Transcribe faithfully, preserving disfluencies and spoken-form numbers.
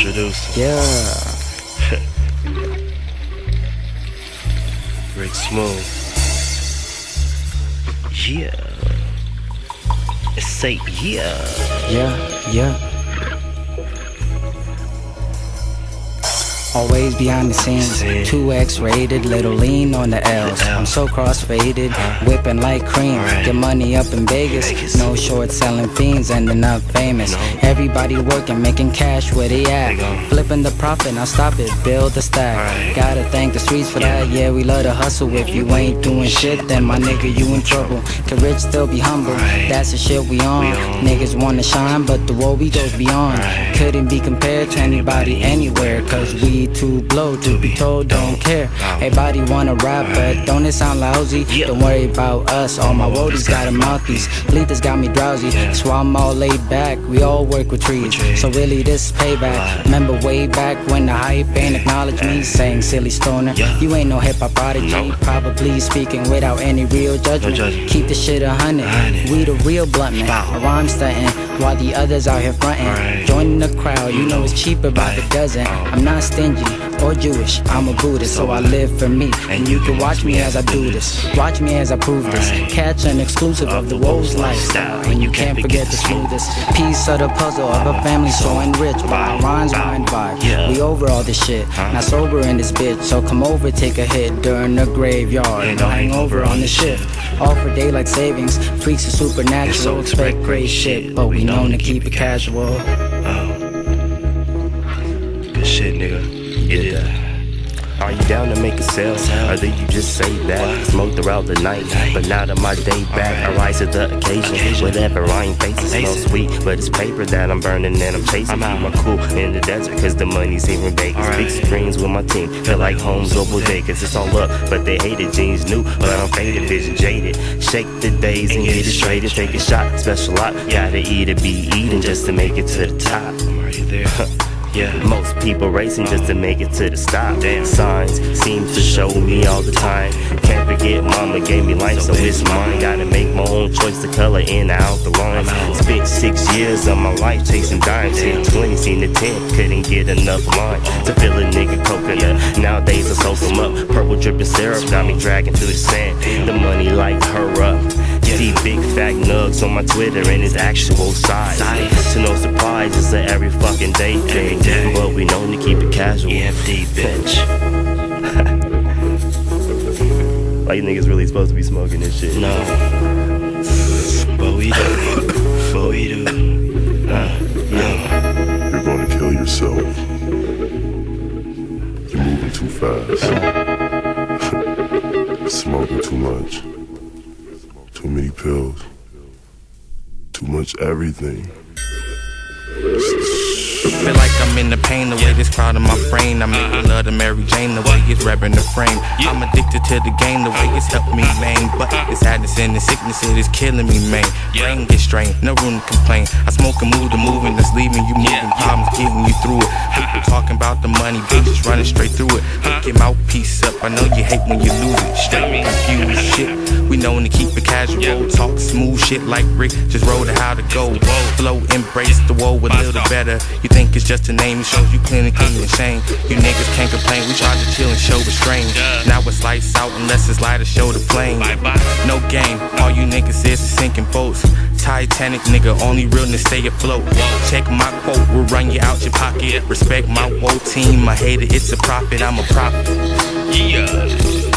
Introduce. Yeah. Rick Smooth. Yeah. Say yeah. Yeah, yeah. Always behind the scenes, two X rated, little lean on the L's. I'm so cross-faded, whipping like cream. Get money up in Vegas, no short selling fiends, ending up famous. Everybody working, making cash where they at. Flipping the profit, now stop it, build the stack. Gotta thank the streets for that, yeah, we love to hustle. If you ain't doing shit, then my nigga, you in trouble. Can rich still be humble, that's the shit we on. Niggas wanna shine, but the world we goes beyond. Couldn't be compared to anybody anywhere, cause we too blow to be told don't care. Everybody wanna rap, but don't it sound lousy? Don't worry about us, all my roadies got a mouthpiece. Bleethers got me drowsy, that's why I'm all laid back. We all work with trees, so really this is payback. Remember way back when the hype ain't acknowledge me, saying silly stoner, you ain't no hip-hop prodigy. Probably speaking without any real judgment. Keep the shit a hundred, we the real blunt man. My rhymes stunting, while the others out here frontin'. Joining the crowd, you know it's cheaper by the dozen. I'm not stingy or Jewish, I'm a Buddhist, so I live for me. And you can watch me as I do this, watch me as I prove this. Catch an exclusive of the woes lifestyle, and you can't forget the smoothest piece of the puzzle of a family so enriched by rhymes, mind, vibe. We over all this shit, not sober in this bitch, so come over, take a hit during the graveyard. No hangover on the shift, all for daylight savings. Freaks are supernatural, expect great shit, but we known to keep it casual. Good shit, nigga. Yeah. Are you down to make a sale? Or do you just say that? Smoke throughout the night, but now that my day back, I rise to the occasion. Whatever rhyme faces smell sweet, but it's paper that I'm burning and I'm chasing. Keep my cool in the desert, cause the money's here in Vegas. Big screens with my team, feel like homes or bodegas. It's all up, but they hated jeans new, but I'm faded, vision jaded. Shake the days and get it straight and take a shot. Special lot, gotta eat or be eating just to make it to the top. Are you there? Yeah. Most people racing just to make it to the stop. Damn. Signs seem to show me all the time. Can't forget mama gave me life, so it's mine. Gotta make my own choice, the color in and out the lines. Spent six years of my life chasing dimes. Hit twenty, seen the ten, couldn't get enough line to fill a nigga coconut. Nowadays I soak them up. Purple dripping syrup got me dragging to the sand. The money like her up. See big fat nugs on my Twitter and his actual size. To no surprise, it's a every fucking day thing, but we known to keep it casual. E F D, bitch. Why you niggas really supposed to be smoking this shit? No, but we do. But we do. Uh, no. You're gonna kill yourself. You're moving too fast. Smoking too much. Too many pills. Too much everything. Feel like I'm in the pain, the way this crowd in my brain. I make me love the Mary Jane, the way it's wrapping the frame. I'm addicted to the game, the way it's helped me lame. But it's sadness and the sickness, it is killing me, man. Brain gets strained, no room to complain. I smoke and move the moving that's leaving you moving. Problems getting you through it. People talking about the money, bitches running straight through it. Hook your mouthpiece up, I know you hate when you lose it. Straight confused shit, we known to keep it casual. Talk smooth shit like Rick, just roll to how to go. Flow, embrace the woe a little better. You think it's just a name, it shows you clinically insane. You niggas can't complain, we try to chill and show restraint. Now it's lights out unless it's light to show the flame. No game, all you niggas is sinking boats. Titanic nigga, only realness stay afloat. Check my quote, we'll run you out your pocket. Respect my whole team, my hater, it's a profit, I'm a prophet. Yeah.